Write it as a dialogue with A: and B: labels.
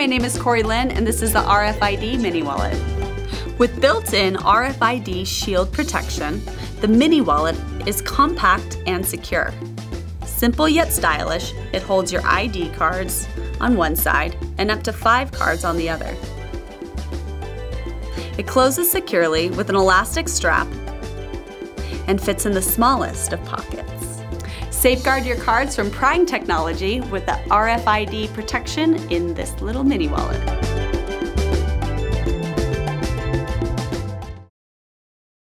A: my name is Corey Lynn, and this is the RFID mini wallet. With built-in RFID shield protection, the mini wallet is compact and secure. Simple yet stylish, it holds your ID cards on one side and up to 5 cards on the other. It closes securely with an elastic strap and fits in the smallest of pockets. Safeguard your cards from prying technology with the RFID protection in this little mini wallet.